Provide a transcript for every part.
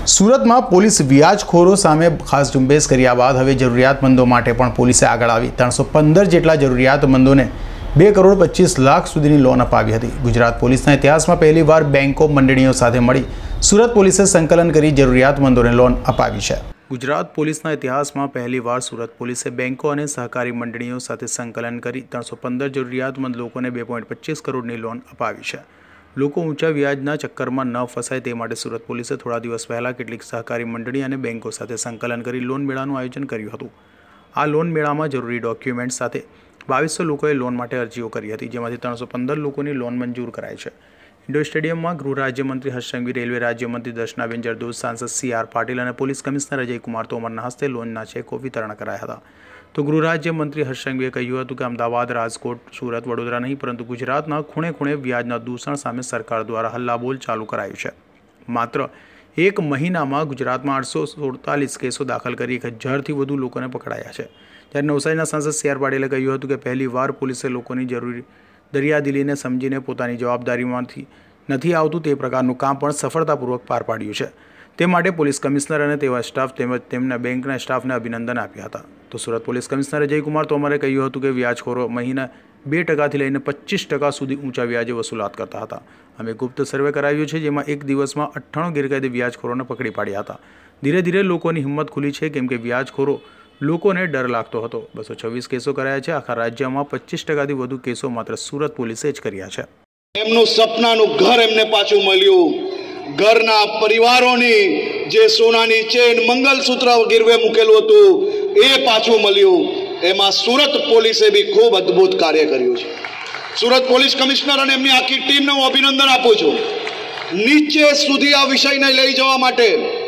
सूरत में पोलीस व्याजखोरो सामे खास झुंबेश कर्या बाद हवे जरूरियातमंदों माटे पण पोलीसे आगळ आवी 315 जेटला जरूरियातमंदोने 2 करोड़ 25 लाख सुधीनी लोन अपावी हती। गुजरात पोलीसना इतिहासमां पहेलीवार बेंको मंडळीओ साथे मळी सूरत पोलीसे संकलन करी जरूरियातमंदोने लोन अपावी छे। गुजरात पोलीसना इतिहासमां पहेलीवार सूरत पोलीसे बेंको अने सहकारी मंडळीओ साथे संकलन करी 315 जरूरियातमंद लोकोने 2.25 करोड़नी लोन अपावी छे। लोको ऊंचा व्याजना चक्करमां न फसाय ते माटे सूरत पोलीसे थोड़ा दिवस पहला केटलीक सहकारी मंडળી અને બેંકો સાથે સંકલન કરી લોન મેળાનું આયોજન કર્યું હતું। આ લોન મેળામાં જરૂરી ડોક્યુમેન્ટ સાથે 2200 લોકોએ લોન માટે અરજીઓ કરી હતી, જેમાંથી 315 લોકોની લોન મંજૂર કરાઈ છે। ઇન્ડોર સ્ટેડિયમમાં ગૃહ રાજ્યમંત્રી હર્ષ સંઘવી, રેલવે રાજ્યમંત્રી દર્શનાબેન જરદોશ, સાંસદ CR પાટીલ અને પોલીસ કમિશનર અજય કુમાર તોમરના હસ્તે લોનના ચેકો વિતરણ કરાયા હતા। तो गृह राज्यमंत्री हर्ष संघवीए કહ્યું હતું કે અમદાવાદ, રાજકોટ, સુરત, વડોદરા નહીં પરંતુ ગુજરાતના ખૂણે ખૂણે વ્યાજના દૂષણ સામે સરકાર દ્વારા હલ્લાબોલ ચાલુ કરાયું છે। માત્ર એક મહિનામાં ગુજરાતમાં 847 કેસો દાખલ કરી 1000થી વધુ લોકોને પકડાયા છે। ત્યારે નવસારીના સાંસદ CR પાટીલે કહ્યું હતું કે પહેલીવાર પોલીસે લોકોની જરૂરી દરિયાદિલીને સમજીને પોતાની જવાબદારીમાંથી નથી આવતું તે પ્રકારનું કામ પણ સફળતાપૂર્વક પાર પાડ્યું છે। તે માટે પોલીસ કમિશનર અને તેવા સ્ટાફ તેમજ તેમના બેંકના સ્ટાફને અભિનંદન આપ્યા હતા। તો સુરત પોલીસ કમિશનર અજય કુમાર તોમરે કહ્યું હતું કે વ્યાજખોરો મહિને 2% લઈને 25% સુધી ઊંચા વ્યાજે વસૂલાત કરતા હતા। અમે ગુપ્ત સર્વે કરાવ્યો છે, જેમાં એક દિવસમાં 98 ગેરકાયદે વ્યાજખોરોને પકડી પાડ્યા હતા। ધીરે ધીરે લોકોની હિંમત ખુલી છે, કેમ કે વ્યાજખોરો લોકોને ડર લાગતો હતો। 226 કેસો કરાયા છે। આખા રાજ્યમાં 25%થી વધુ કેસો માત્ર સુરત પોલીસે જ કર્યા છે। એમનું સપનાનું ઘર એમને પાછું મળ્યું। ઘરના પરિવારોની જે સોનાની ચેન, મંગલસૂત્ર ગીરવે મૂકેલું હતું એ પાછું મળ્યું। એમાં સુરત પોલીસે બી ખૂબ અદ્ભુત કાર્ય કર્યું છે। સુરત પોલીસ કમિશનર અને એમની આખી ટીમને હું અભિનંદન આપું છું। નીચે સુધી આ વિષયને લઈ જવા માટે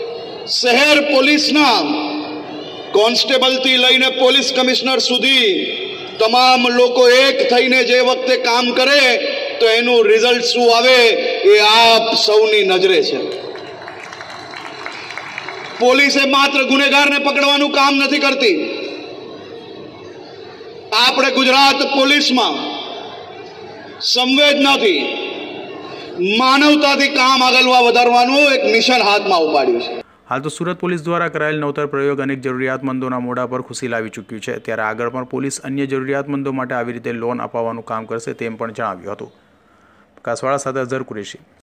શહેર પોલીસના કોન્સ્ટેબલથી લઈને પોલીસ કમિશનર સુધી તમામ લોકો એક થઈને જે વખતે કામ કરે તો એનું રિઝલ્ટ શું આવે એ આપ સૌની નજરે છે। પોલીસે માત્ર ગુનેગારને પકડવાનું કામ નથી કરતી। આપણે ગુજરાત પોલીસમાં સંવેદનાથી, માનવતાથી કામ આગળ વધારવાનું એક મિશન હાથમાં ઉપાડ્યું છે। हाल तो सूरत पुलिस द्वारा कराયેલ नवतर प्रयोग अनेक जरूरियातमंदों मोढ़ा पर खुशी लावी चूक्यु है। त्यारे आगळ पण पुलिस अन्य जरूरियातमंदों माटे आवी रीते लोन अपाववानुं काम करशे तेम पण जणाव्युं हतुं। कासवाड़ा साथे अजहर कुरेशी।